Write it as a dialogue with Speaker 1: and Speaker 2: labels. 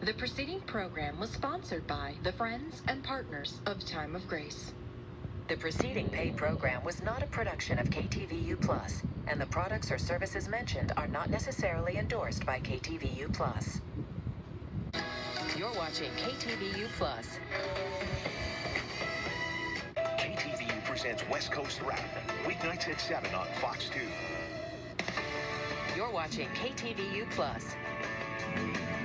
Speaker 1: The preceding program was sponsored by the Friends and Partners of Time of Grace.
Speaker 2: The preceding paid program was not a production of KTVU Plus, and the products or services mentioned are not necessarily endorsed by KTVU Plus. You're watching KTVU Plus.
Speaker 3: KTVU presents West Coast Rap, weeknights at 7 on Fox 2.
Speaker 2: You're watching KTVU Plus.